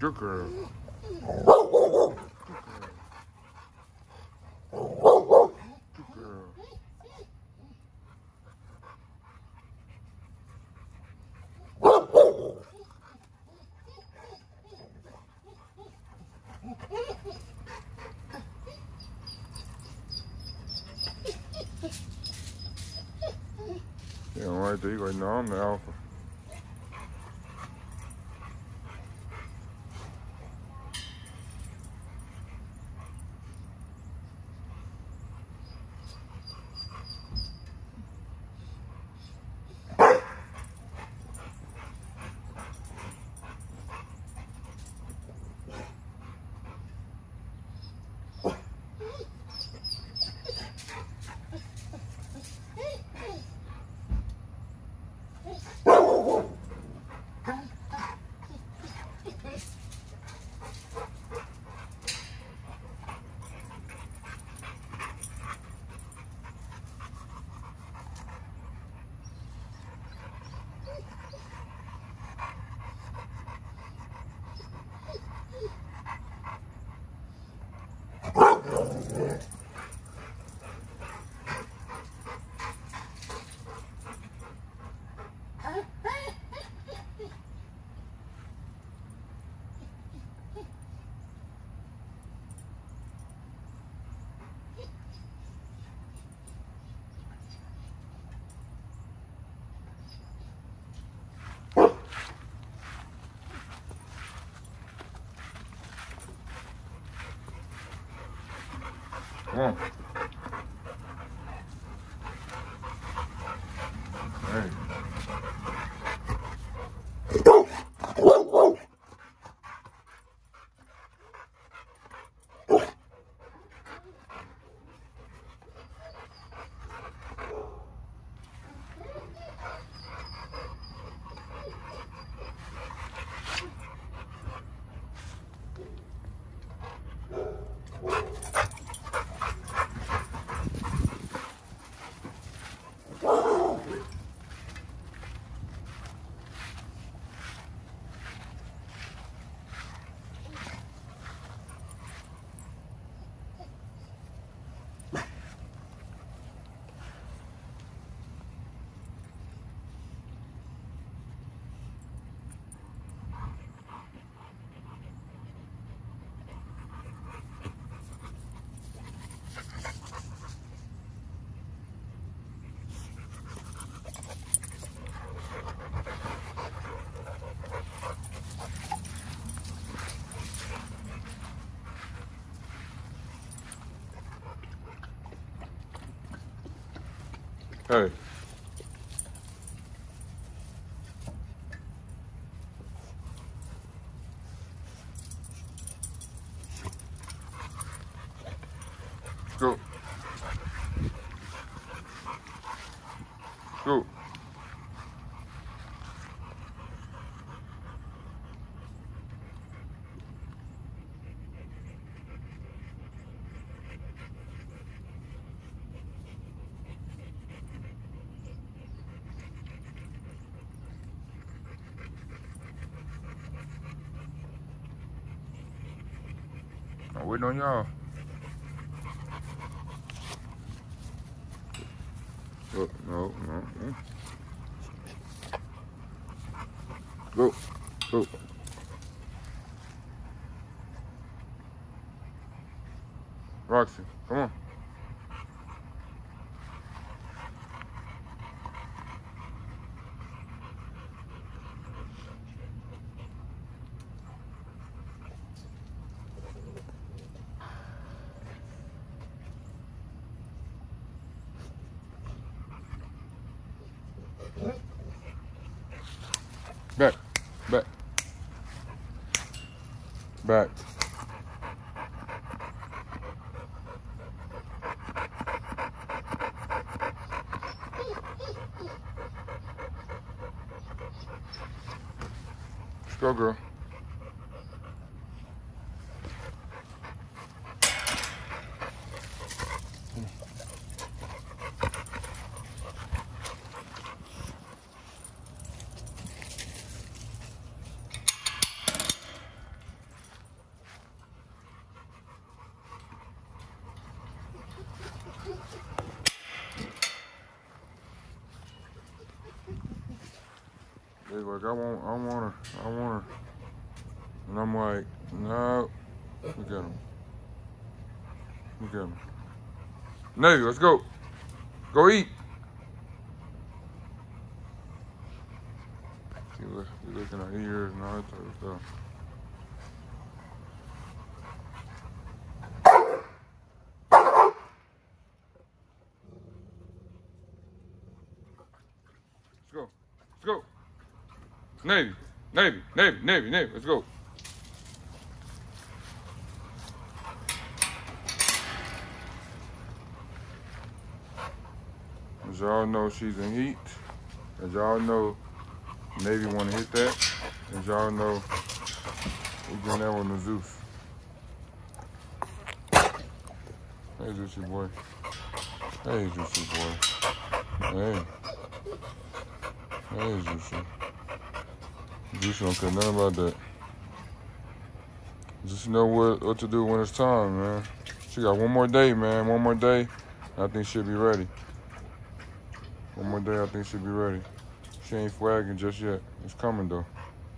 Good girl. Yeah, right there. You go, no, I'm the alpha. Come on. Hey. Hey. Go. Go. I'm waiting on y'all. Oh, no. Go. Go. Roxie, come on. Back. Back. Back. Let's go, girl. They're like, I want her. And I'm like, no. Look at him. Look at him. Navi, let's go. Go eat. He looking at ears and all that type of stuff. Let's go. Let's go. Navi, let's go. As y'all know, she's in heat. As y'all know, Navi want to hit that. As y'all know, we getting that one to Zeus. Hey, Zeusy boy. Hey, Zeusy boy. Hey. Hey, Zeusy. Zeusy don't care nothing about that. Just know what to do when it's time, man. She got one more day, man. One more day. I think she'll be ready. One more day, I think she'll be ready. She ain't flagging just yet. It's coming, though.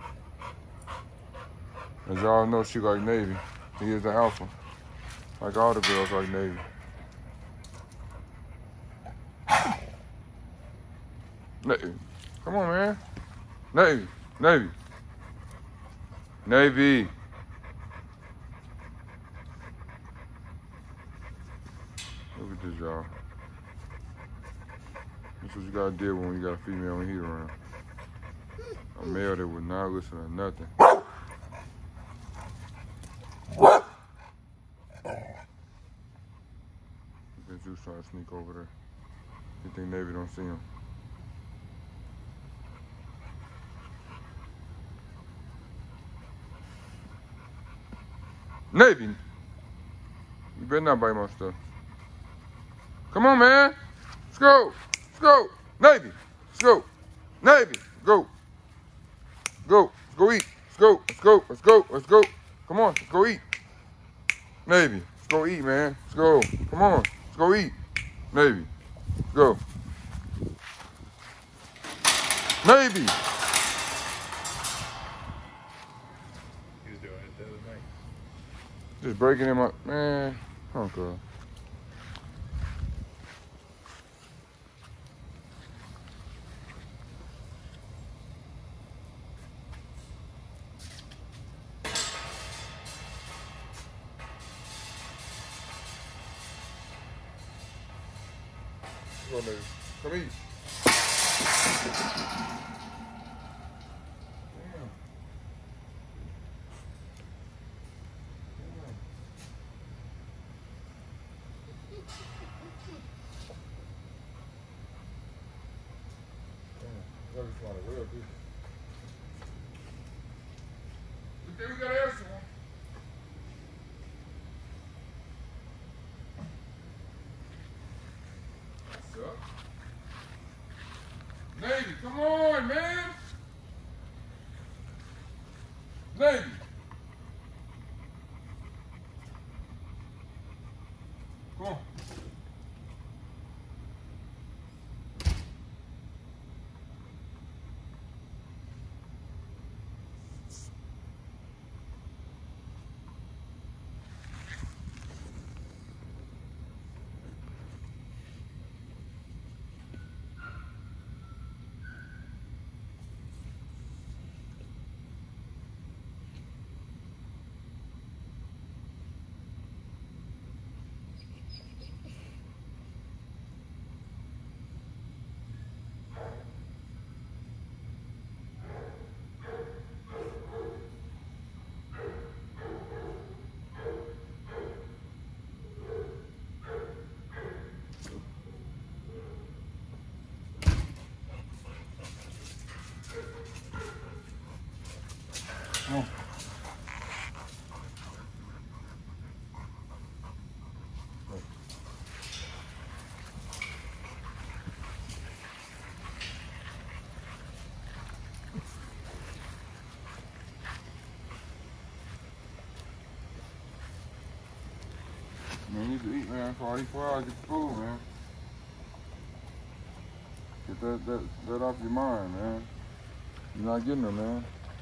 As y'all know, she like Navi. He is the alpha. Like all the girls like Navi. Navi. Come on, man. Navi. Navi. Navi. Look at this, y'all. That's what you gotta deal with when you got a female in here around. A male that would not listen to nothing. Look at Zeus trying to sneak over there. You think Navi don't see him? Navi! You better not bite my stuff. Come on, man! Let's go! Let's go! Navi! Let's go! Navi! Go! Go! Let's go eat! Let's go! Let's go! Let's go! Let's go! Come on! Let's go eat! Navi! Let's go eat, man! Let's go! Come on! Let's go eat! Navi! Let's go! Navi! He was doing it the other night. Just breaking him up, man. Oh God. Come on, Navi. Come eat. We got an extra one. What's up? Navi, come on, man. Navi. Come on. Come on. Man, you need to eat, man. 44 hours, get the food, man. Get that off your mind, man. You're not getting her, man.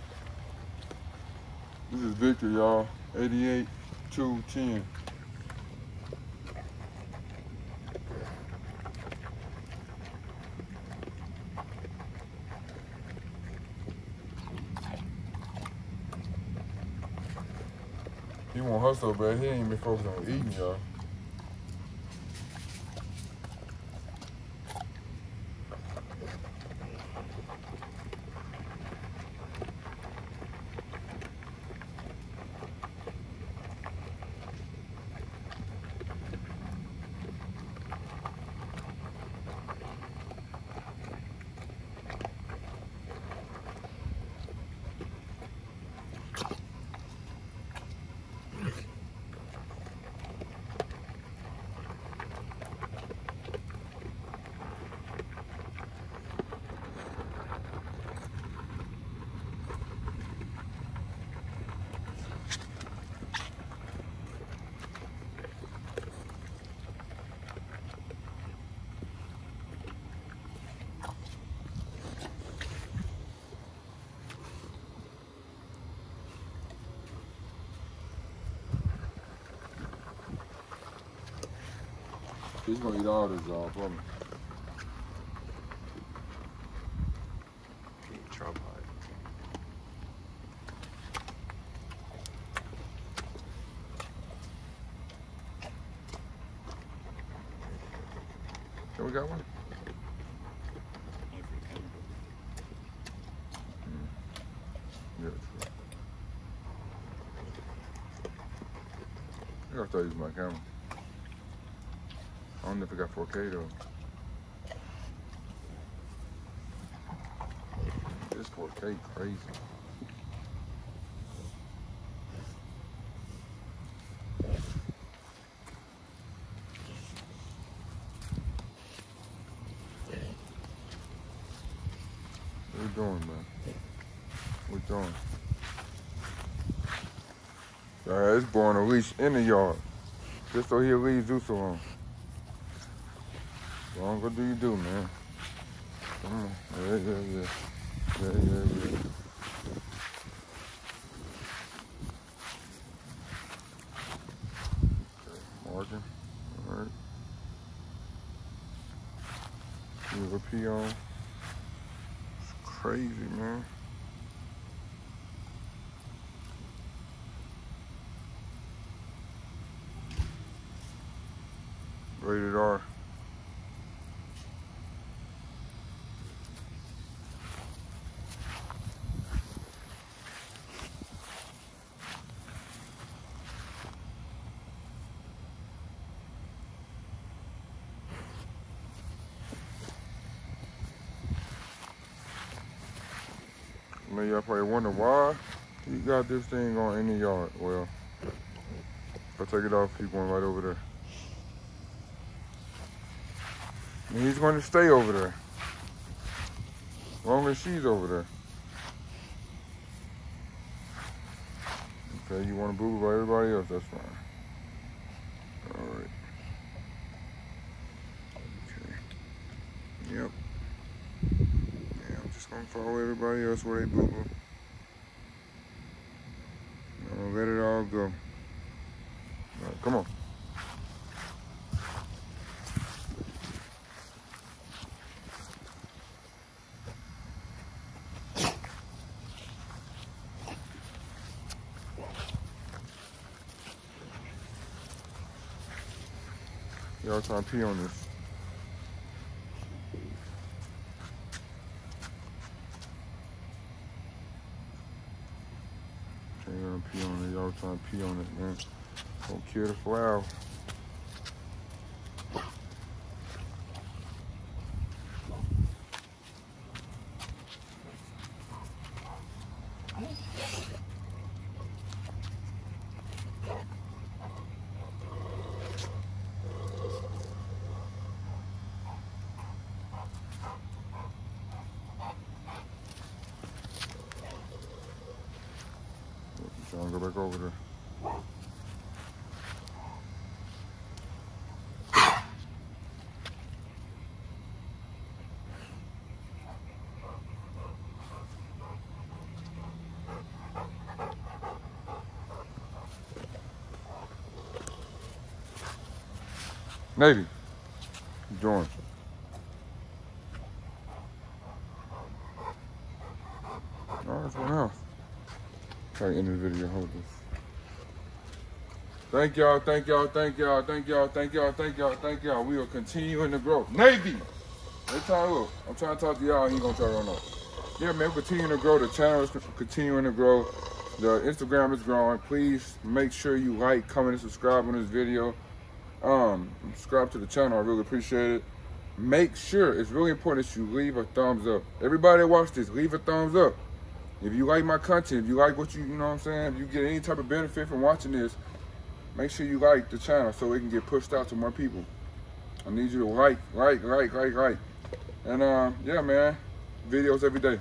This is Victor, y'all. 88-210. He want her so bad, he ain't even focused on eating, y'all. He's gonna eat all this, y'all, for me. Tripod. So we got one? Yeah, true. I gotta start using my camera. I don't know if it got 4K though. This 4K crazy. What we doing, man? What we doing? It's born a leash in the yard. Just so he'll leave Zeus alone. Long go do you do, man. Come on. Yeah. Okay, margin. Alright. Leave a pee on. It's crazy, man. Rated R. Maybe y'all probably wonder why he got this thing on in the yard. Well, if I take it off, he's going right over there. And he's going to stay over there. As long as she's over there. Okay, you want to boo by everybody else, that's fine. Alright. Okay. Yep. Yeah, I'm just going to follow everybody else where they boo boo. I'm going to let it all go. Alright, come on. Y'all trying to pee on this. Ain't gonna pee on it. Y'all trying to pee on it, man. Don't kill the flower. Trying to go back over there. Navy, join. Oh, that's one else. Try to end the video. Hold this. Thank y'all, thank y'all, thank y'all, thank y'all, thank y'all, thank y'all, thank y'all. We are continuing to grow. Navy! Every time, look, I'm trying to talk to y'all, he gonna try to run up. Yeah, man, we're continuing to grow. The channel is continuing to grow. The Instagram is growing. Please make sure you like, comment, and subscribe on this video. Subscribe to the channel. I really appreciate it. Make sure, it's really important that you leave a thumbs up. Everybody that watch this, leave a thumbs up. If you like my content, if you like what you know what I'm saying, if you get any type of benefit from watching this, make sure you like the channel so it can get pushed out to more people. I need you to like. And yeah, man, videos every day.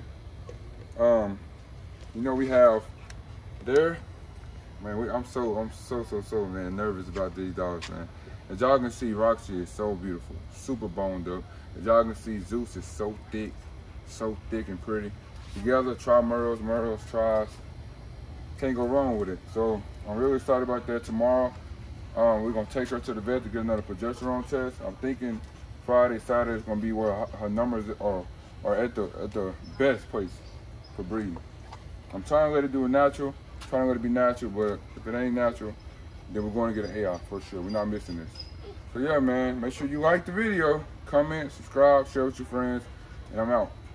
You know, we have there, man, I'm so man nervous about these dogs, man. As y'all can see, Roxie is so beautiful, super boned up. As y'all can see, Zeus is so thick and pretty. Together, try Merle's tries. Can't go wrong with it. So I'm really excited about that. Tomorrow, we're gonna take her to the vet to get another progesterone test. I'm thinking Friday, Saturday is gonna be where her numbers are at the best place for breeding. I'm trying to let it do it natural, trying to let it be natural, but if it ain't natural, then we're going to get an AI for sure. We're not missing this. So yeah, man, make sure you like the video, comment, subscribe, share with your friends, and I'm out.